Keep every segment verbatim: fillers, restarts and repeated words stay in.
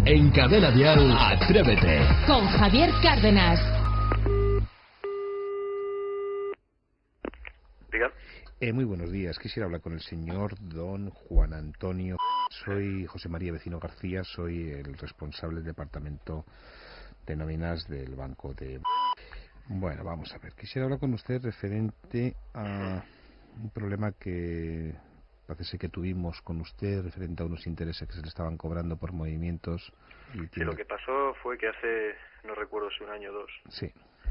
En Cadena Dial, Atrévete. Con Javier Cárdenas. Diga. Eh, muy buenos días. Quisiera hablar con el señor don Juan Antonio. Soy José María Vecino García, soy el responsable del departamento de nóminas del Banco de... Bueno, vamos a ver. Quisiera hablar con usted referente a un problema que parece que tuvimos con usted, referente a unos intereses que se le estaban cobrando por movimientos. Y Sí, tiene... lo que pasó fue que hace, no recuerdo si un año o dos, Sí.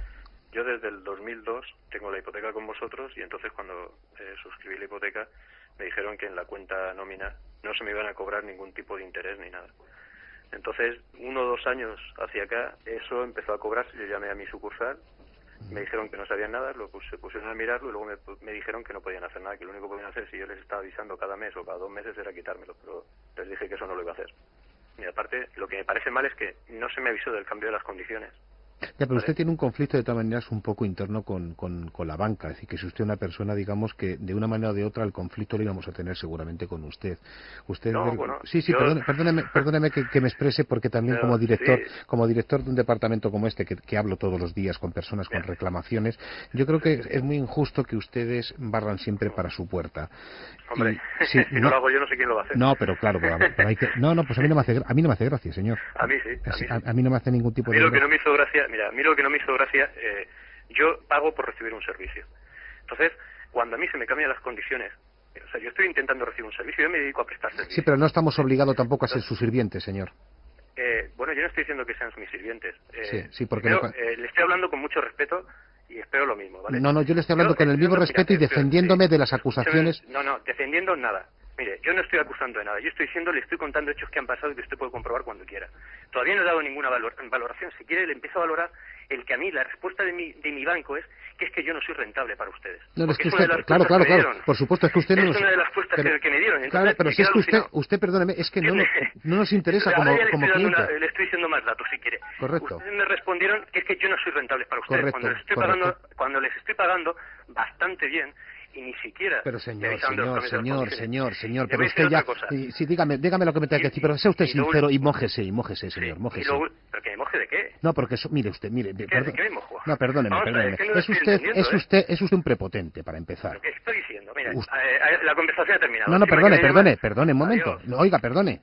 yo desde el dos mil dos tengo la hipoteca con vosotros y entonces cuando eh, suscribí la hipoteca me dijeron que en la cuenta nómina no se me iban a cobrar ningún tipo de interés ni nada. Entonces, uno o dos años hacia acá, eso empezó a cobrarse. Yo llamé a mi sucursal, me dijeron que no sabían nada, lo pus, se pusieron a mirarlo y luego me, me dijeron que no podían hacer nada, que lo único que podían hacer, si yo les estaba avisando cada mes o cada dos meses, era quitármelo, pero les dije que eso no lo iba a hacer. Y aparte, lo que me parece mal es que no se me avisó del cambio de las condiciones. Ya, pero usted tiene un conflicto de todas maneras un poco interno con, con, con la banca, es decir, que si usted es una persona, digamos, que de una manera o de otra el conflicto lo íbamos a tener seguramente con usted. Usted No, del... bueno, sí, sí, yo... perdóneme, perdóneme, perdóneme que, que me exprese, porque también No, como director, sí. como director de un departamento como este, que, que hablo todos los días con personas con Bien. reclamaciones, yo creo que es muy injusto que ustedes barran siempre para su puerta. Hombre, Y, sí, si no, no lo hago yo, no sé quién lo va a hacer. No, pero claro, pero, pero hay que... No, no, pues a mí no me hace, a mí no me hace gracia, señor. A mí sí, a mí sí. A, a mí no me hace ningún tipo A mí de... lo que no me hizo gracia, mira, a mí lo que no me hizo gracia, eh, yo pago por recibir un servicio. Entonces, cuando a mí se me cambian las condiciones, o sea, yo estoy intentando recibir un servicio, yo me dedico a prestar servicio. Sí, pero no estamos obligados tampoco a ser su sirviente, señor. Eh, bueno, yo no estoy diciendo que sean mis sirvientes. Eh, Sí, sí, porque primero, me... eh, le estoy hablando con mucho respeto y espero lo mismo, ¿vale? No, no, yo le estoy hablando Yo, con el eh, mismo no, respeto mira, y eh, pero, defendiéndome sí, de las acusaciones. No, no, defendiendo nada. Mire, yo no estoy acusando de nada. Yo estoy diciendo, le estoy contando hechos que han pasado y que usted puede comprobar cuando quiera. Todavía no he dado ninguna valor, valoración. Si quiere, le empiezo a valorar el que a mí, la respuesta de mi, de mi banco es que es que yo no soy rentable para ustedes. No, es que es una usted, de las claro, claro, respuestas que me claro, dieron. por supuesto, es que usted no Es nos... una de las respuestas pero- que, que me dieron. Entonces, Claro, pero me si es quedo que usted, alucinado. usted, perdóneme, es que no, Yo nos- me- no nos interesa Ahora como, ya le como estoy, dando cliente. una- le estoy diciendo más datos, si quiere. Correcto. Ustedes me respondieron que es que yo no soy rentable para ustedes. Correcto, cuando les estoy correcto. pagando, cuando les estoy pagando bastante bien y ni siquiera Pero me señor, avisaron de los señor, cambios de las señor, condiciones. señor, señor, Le pero voy a usted decir ya... otra cosa. Sí, sí, dígame, dígame lo que me tenga que Y- decir, pero sea usted y lo sincero ul- y mójese, y mójese, Sí, señor, y mójese. lo ul- ¿Pero que me moje de qué? No, porque eso, mire usted, mire, ¿Qué- perdón- de qué me mojo? no, perdóneme, Vamos a ver, perdóneme. es que no lo Es estoy usted, entendiendo, es ¿eh? usted, es usted un prepotente, para empezar. Lo que estoy diciendo, mira, Usted- eh, eh, la conversación ha terminado. No, no, Encima perdone, que me perdone, llaman- perdone, un momento. Adiós. No, oiga, perdone.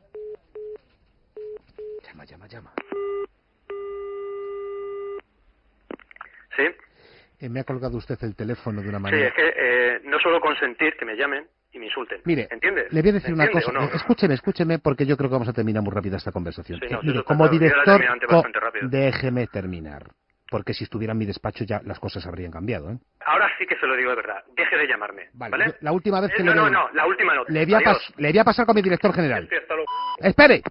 Llama, llama, llama. Sí, Eh, me ha colgado usted el teléfono de una sí, manera... es que eh, no suelo consentir que me llamen y me insulten. Mire, ¿Entiendes? le voy a decir una ¿Entiende cosa. o no? Eh, Escúcheme, escúcheme, porque yo creo que vamos a terminar muy rápida esta conversación. Sí, Eh, no, sí, mire, eso está como claro. Yo la director, terminé antes co- bastante rápido. déjeme terminar. Porque si estuviera en mi despacho ya las cosas habrían cambiado, ¿eh? Ahora sí que se lo digo de verdad. Deje de llamarme. Vale, ¿Vale? yo- la última vez Eh, que no, le no, doy- no, la última no. Le voy, a Adiós. pas- le voy a pasar con mi director general. Sí, hasta luego. ¡Espere!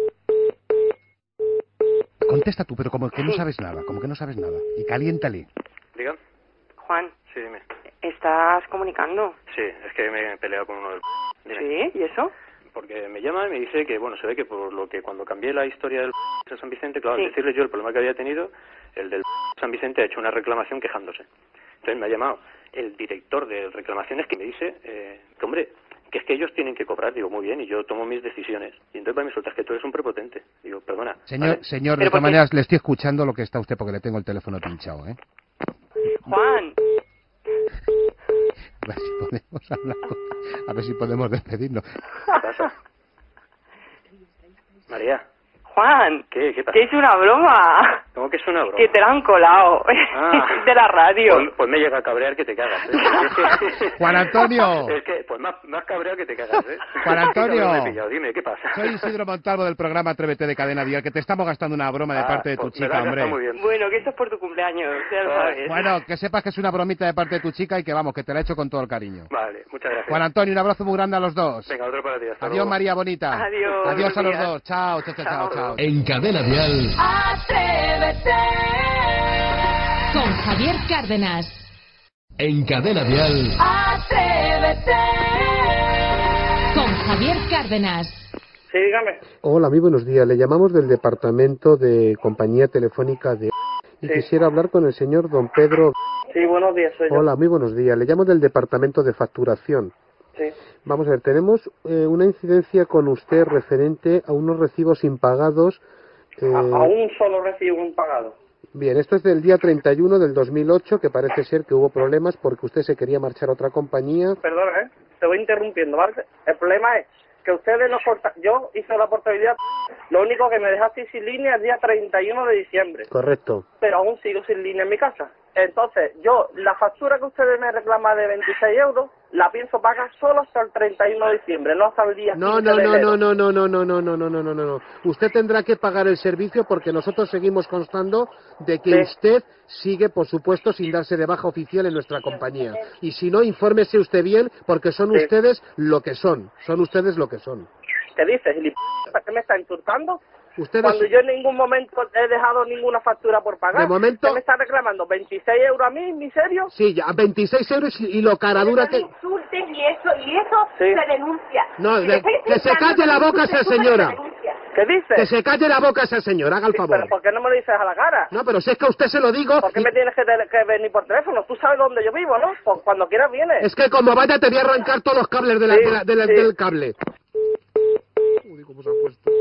Contesta tú, pero como que no sabes nada, como que no sabes nada. Y caliéntale. Diga. Juan, Sí, dime. ¿estás comunicando? Sí, es que me he peleado con uno del... Dime. ¿Sí? ¿Y eso? Porque me llama y me dice que, bueno, se ve que por lo que cuando cambié la historia del de San Vicente, claro, Sí. al decirle yo el problema que había tenido, el del San Vicente ha hecho una reclamación quejándose. Entonces me ha llamado el director de reclamaciones que me dice eh, que, hombre, que es que ellos tienen que cobrar. Digo, muy bien, y yo tomo mis decisiones. Y entonces va y me sueltas que tú eres un prepotente. Digo, perdona. Señor, ¿vale? señor, de Pero todas ¿por qué? maneras le estoy escuchando lo que está usted porque le tengo el teléfono pinchado, ¿eh? Juan, A ver si podemos hablar, con- a ver si podemos despedirnos. ¿Qué pasa? María, Juan, ¿qué? ¿Qué pasa? que es una broma. ¿Cómo que es una broma? Que te la han colado. Ah. De la radio. Pues, pues me llega a cabrear que te cagas, ¿eh? Juan Antonio. Es que, pues más, más cabreado que te cagas, ¿eh? Juan Antonio. No me he pillado. Dime, ¿qué pasa? Soy Isidro Montalvo del programa Atrévete de Cadena Dial, que te estamos gastando una broma de Ah, parte de tu pues me chica, la has hombre. gastado muy bien. Bueno, que esto es por tu cumpleaños, ya lo Ah, sabes. Bueno, que sepas que es una bromita de parte de tu chica y que vamos, que te la he hecho con todo el cariño. Vale, muchas gracias. Juan Antonio, un abrazo muy grande a los dos. Venga, otro para ti. Hasta Adiós, luego. María Bonita. Adiós, Adiós a los buenos días. dos. Chao, chao, chao, chao. chao. En Cadena Dial, Atrévete. Con Javier Cárdenas. en Cadena Dial, Atrévete. Con Javier Cárdenas. Sí, dígame. Hola, muy buenos días. Le llamamos del departamento de compañía telefónica de... Y Sí. quisiera hablar con el señor don Pedro... Sí, buenos días, soy yo. Hola, muy buenos días. Le llamo del departamento de facturación. Sí. Vamos a ver, tenemos eh, una incidencia con usted referente a unos recibos impagados. Eh, A, a un solo recibo impagado. Bien, esto es del día treinta y uno del dos mil ocho, que parece ser que hubo problemas porque usted se quería marchar a otra compañía. Perdona, ¿eh? Te voy interrumpiendo, ¿vale? El problema es que ustedes nos cortan... Yo hice la portabilidad, lo único que me dejaste sin línea el día treinta y uno de diciembre. Correcto. Pero aún sigo sin línea en mi casa. Entonces, yo, la factura que ustedes me reclaman de veintiséis euros, la pienso pagar solo hasta el treinta y uno de diciembre, no hasta el día No, quince no, de no, enero. no, no, no, no, no, no, no, no, no, no, no. Usted tendrá que pagar el servicio porque nosotros seguimos constando de que Sí. usted sigue, por supuesto, sin darse de baja oficial en nuestra compañía. Y si no, infórmese usted bien porque son Sí. ustedes lo que son. Son ustedes lo que son. ¿Qué dices, gilipollas? ¿Para qué me está insultando? Ustedes... Cuando yo en ningún momento he dejado ninguna factura por pagar. De momento- ¿Qué me está reclamando? ¿veintiséis euros a mí, miserio? Sí, ya, veintiséis euros y, y lo caradura No que... insulten y eso, y eso Sí. se denuncia. No, Si de- le estáis que se insultando, calle la no boca insulte, esa tú, pero señora. se denuncia. ¿Qué dices? Que se calle la boca esa señora, haga el Sí, favor. ¿Pero por qué no me lo dices a la cara? No, pero si es que a usted se lo digo... ¿Por qué y- me tienes que, te- que venir por teléfono? Tú sabes dónde yo vivo, ¿no? Pues cuando quieras vienes. Es que como vaya te voy a arrancar todos los cables de la- Sí, de la- de la- sí. del cable. Uy, cómo se ha puesto.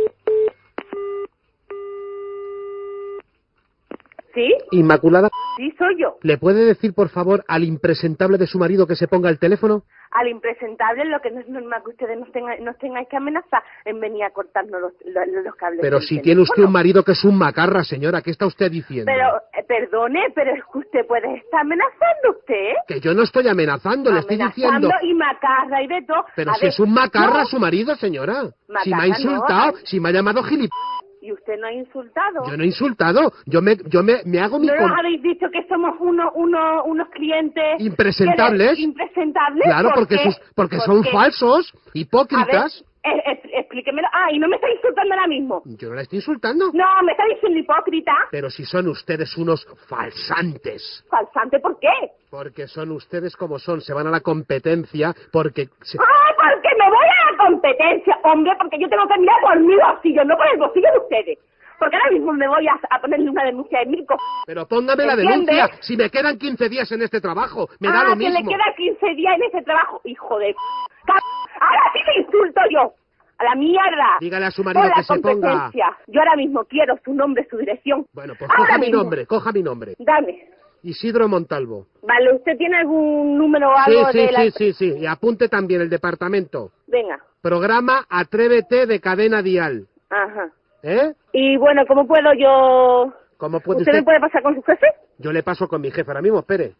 ¿Sí? Inmaculada, Sí, soy yo. ¿le puede decir por favor al impresentable de su marido que se ponga el teléfono? Al impresentable, lo que no es normal que ustedes nos, tengan, nos tengáis que amenazar en venir a cortarnos los, los, los cables. Pero del si tiene usted un teléfono. marido que es un macarra, señora, ¿qué está usted diciendo? Pero, eh, perdone, pero es que usted puede estar amenazando usted. Que yo no estoy amenazando, le estoy Amenazando diciendo... y macarra y de todo. Pero A si ver, es un macarra no, su marido, señora. Si me ha Macarra no. insultado, si me ha llamado gilipollas. Y usted no ha insultado. Yo no he insultado, yo me, yo me, me hago mi... ¿No com- nos habéis dicho que somos uno, uno, unos clientes... Impresentables. que- Impresentables. Claro, ¿Por porque, qué? sus- porque ¿Por son qué? falsos, A ver, hipócritas. eh, eh, explíquemelo. Ah, y no me está insultando ahora mismo. Yo no la estoy insultando. No, me está diciendo hipócrita. Pero si son ustedes unos falsantes. Falsante, ¿por qué? Porque son ustedes como son, se van a la competencia porque... se- Ah, porque me voy a la competencia, hombre, porque yo tengo que mirar por mi bolsillo, no por el bolsillo de ustedes. Porque ahora mismo me voy a, a ponerle una denuncia de mil co... Pero póngame la ¿Entiende? denuncia, si me quedan quince días en este trabajo, me da ah, lo que mismo. le queda quince días en ese trabajo. Hijo de... c- Ahora sí te insulto yo. A la mierda. Dígale a su marido Por la que se ponga... competencia. Yo ahora mismo quiero su nombre, su dirección. Bueno, pues Ahora coja mi mismo. nombre, coja mi nombre. Dame. Isidro Montalvo. Vale, ¿usted tiene algún número o Sí, algo sí, de la... sí, sí, sí. Y apunte también el departamento. Venga. Programa Atrévete de Cadena Dial. Ajá. ¿Eh? Y bueno, ¿cómo puedo yo...? ¿Cómo puede ¿Usted usted? me puede pasar con su jefe? Yo le paso con mi jefe ahora mismo, espere.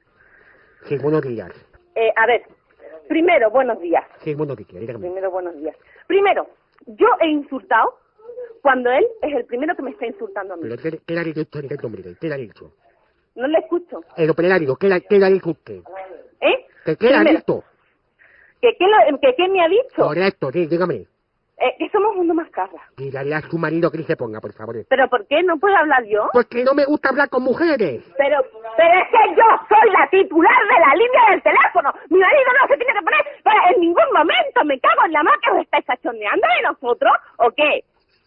Qué bueno que quiera. Eh, a ver, primero, buenos días. Qué bueno que quiera, dígame. Primero, buenos días. Primero, yo he insultado cuando él es el primero que me está insultando a mí. Pero ¿qué, qué le ha dicho usted, hombre? ¿Qué le ha dicho? No le escucho. El operario, ¿qué le, qué le ha dicho usted? ¿Eh? ¿Qué, qué le ha Primero, dicho? ¿Que qué, lo- que qué me ha dicho? Correcto, sí, dígame. Eh, que somos uno más casa. Dígale a su marido que se ponga, por favor. ¿Pero por qué? ¿No puedo hablar yo? Porque no me gusta hablar con mujeres. Pero, pero es que yo soy la titular de la línea del teléfono. Mi marido no se tiene que poner pero en ningún momento. Me cago en la mar que os estáis cachondeando de nosotros, ¿o qué?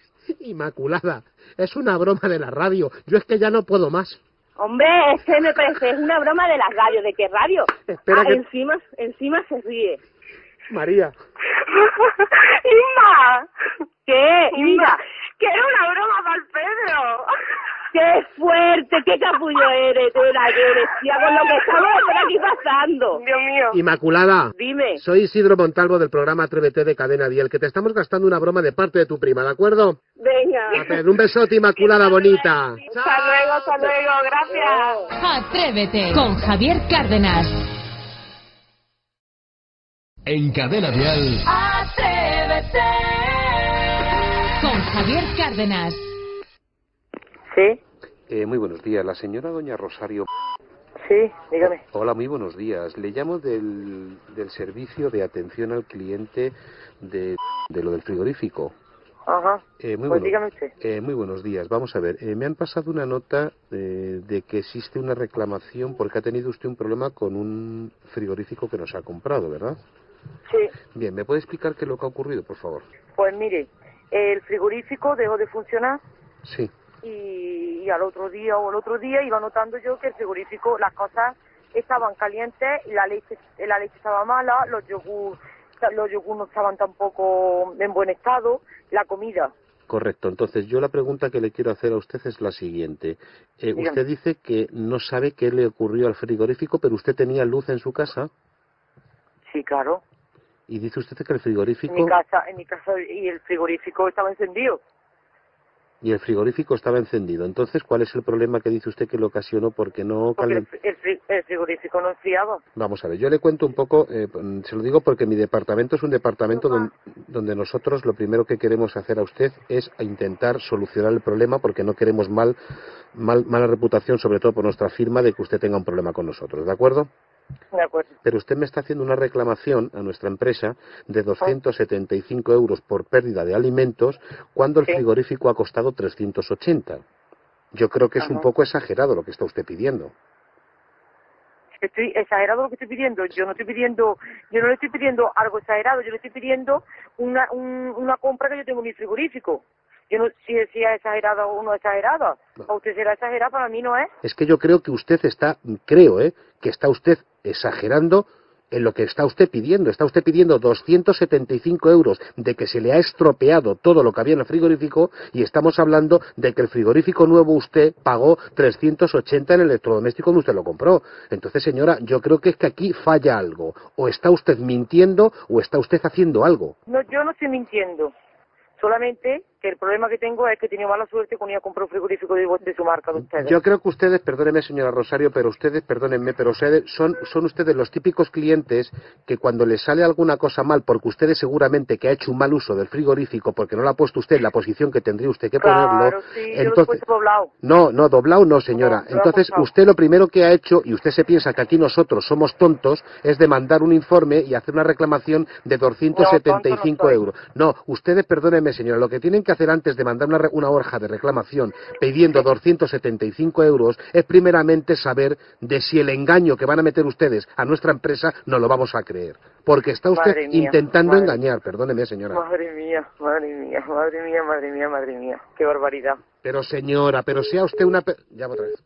Inmaculada, es una broma de la radio. Yo es que ya no puedo más. Hombre, es que me parece, es una broma de la radio. ¿De qué radio? Espera ah, que- encima, encima se ríe. María. ¡Inma! ¿Qué? Inma, Que era una broma para el Pedro. ¡qué fuerte! ¡Qué capullo eres! De la que eres, tía, con lo que estamos por aquí pasando. Dios mío. Inmaculada. Dime. Soy Isidro Montalvo del programa Atrévete de Cadena Dial, que te estamos gastando una broma de parte de tu prima, ¿de acuerdo? Venga. A ver, un besote, Inmaculada bonita. Hasta luego, hasta luego. Gracias. Atrévete con Javier Cárdenas. En Cadena Dial, Atrévete con Javier Cárdenas. Sí, Eh, muy buenos días, la señora doña Rosario. sí, dígame. Hola, muy buenos días. Le llamo del, del servicio de atención al cliente de, de lo del frigorífico. Ajá. Eh, muy, Pues bueno- dígame usted. eh, muy buenos días. Vamos a ver, eh, me han pasado una nota eh, de que existe una reclamación porque ha tenido usted un problema con un frigorífico que nos ha comprado, ¿verdad? Sí, Bien, ¿me puede explicar qué es lo que ha ocurrido, por favor? pues mire, el frigorífico dejó de funcionar Sí. y, y al otro día o el otro día iba notando yo que el frigorífico, las cosas estaban calientes, la leche la leche estaba mala, los yogur los yogur no estaban tampoco en buen estado, la comida. Correcto. Entonces, yo la pregunta que le quiero hacer a usted es la siguiente. Eh, usted dice que no sabe qué le ocurrió al frigorífico, pero usted tenía luz en su casa. Sí, claro. Y dice usted que el frigorífico... En mi casa, en mi casa y el frigorífico estaba encendido. Y el frigorífico estaba encendido. Entonces, ¿cuál es el problema que dice usted que lo ocasionó? Porque no... Porque el, el, el frigorífico no enfriaba. Vamos a ver, yo le cuento un poco, eh, se lo digo porque mi departamento es un departamento donde, donde nosotros lo primero que queremos hacer a usted es intentar solucionar el problema porque no queremos mal, mal mala reputación, sobre todo por nuestra firma, de que usted tenga un problema con nosotros, ¿de acuerdo? De acuerdo. Pero usted me está haciendo una reclamación a nuestra empresa de doscientos setenta y cinco euros por pérdida de alimentos cuando el sí. frigorífico ha costado trescientos ochenta. Yo creo que es Ajá. un poco exagerado lo que está usted pidiendo. Estoy exagerado lo que estoy pidiendo. Yo no estoy pidiendo, yo no le estoy pidiendo algo exagerado. Yo le estoy pidiendo una, un, una compra que yo tengo en mi frigorífico. Yo no sé si es exagerada o no exagerada. No. Para usted será exagerada, para mí no es. Es que yo creo que usted está, creo, ¿eh? que está usted exagerando en lo que está usted pidiendo. Está usted pidiendo doscientos setenta y cinco euros de que se le ha estropeado todo lo que había en el frigorífico y estamos hablando de que el frigorífico nuevo usted pagó trescientos ochenta en el electrodoméstico donde usted lo compró. Entonces, señora, yo creo que es que aquí falla algo. O está usted mintiendo o está usted haciendo algo. No, yo no estoy mintiendo. Solamente que el problema que tengo es que he tenido mala suerte cuando iba a comprar un frigorífico de, de su marca de ustedes. Yo creo que ustedes, perdónenme señora Rosario, pero ustedes, perdónenme, pero ustedes son, son ustedes los típicos clientes que cuando les sale alguna cosa mal, porque ustedes seguramente que ha hecho un mal uso del frigorífico, porque no lo ha puesto usted en la posición que tendría usted que claro, ponerlo. Sí, entonces, yo lo he puesto doblado. No, no, doblado no, señora. No, entonces, usted lo primero que ha hecho, y usted se piensa que aquí nosotros somos tontos, es de mandar un informe y hacer una reclamación de doscientos setenta y cinco no, euros. No, ustedes, perdónenme, señora, lo que tienen que hacer antes de mandar una, una hoja de reclamación pidiendo doscientos setenta y cinco euros es primeramente saber de si el engaño que van a meter ustedes a nuestra empresa no lo vamos a creer. Porque está usted madre mía, intentando madre, engañar, perdóneme, señora. Madre mía, madre mía, madre mía, madre mía, madre mía. Qué barbaridad. Pero señora, pero sea usted una... Pe... Ya otra vez.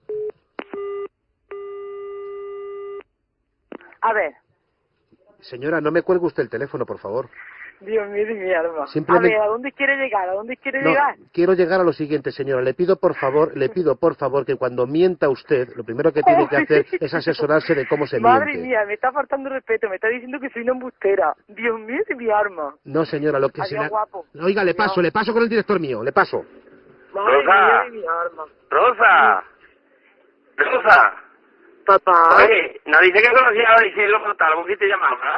A ver. Señora, no me cuelgue usted el teléfono, por favor. Dios mío de mi alma. Simplemente... A ver, ¿a dónde quiere llegar? ¿A dónde quiere no, llegar? Quiero llegar a lo siguiente, señora. Le pido, por favor, le pido, por favor, que cuando mienta usted, lo primero que tiene que hacer es asesorarse de cómo se Madre miente. Madre mía, me está faltando respeto. Me está diciendo que soy una embustera. Dios mío de mi alma. No, señora, lo que Adiós, se la... guapo. Oiga, le paso, no. le paso con el director mío, le paso. Madre Rosa. mía de mi alma. Rosa. Rosa. Papá. Oye, ¿no dice que conocía a Isidro Montalvo que te llamaba?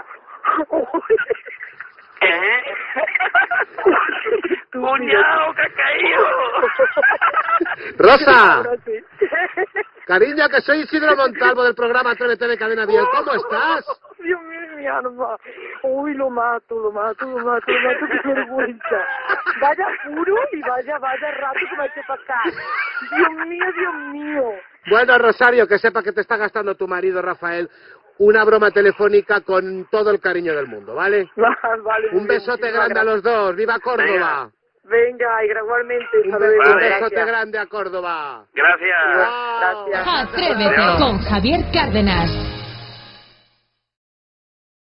¿Eh? ¡Cuñado, que ha caído! ¡Rosa! Cariño, que soy Isidro Montalvo del programa Atrévete de Cadena Dial. ¿Cómo estás? Dios mío de mi alma. Uy, lo mato, lo mato, lo mato, lo mato, qué vergüenza. Vaya puro y vaya, vaya rato que me ha hecho pasar. Dios mío, Dios mío. Bueno, Rosario, que sepa que te está gastando tu marido, Rafael, una broma telefónica con todo el cariño del mundo, ¿vale? Vale. Un besote grande gracias. A los dos. ¡Viva Córdoba! Venga, y gradualmente. Un, be un besote gracias. Grande a Córdoba. Gracias. Gracias. Atrévete con Javier Cárdenas.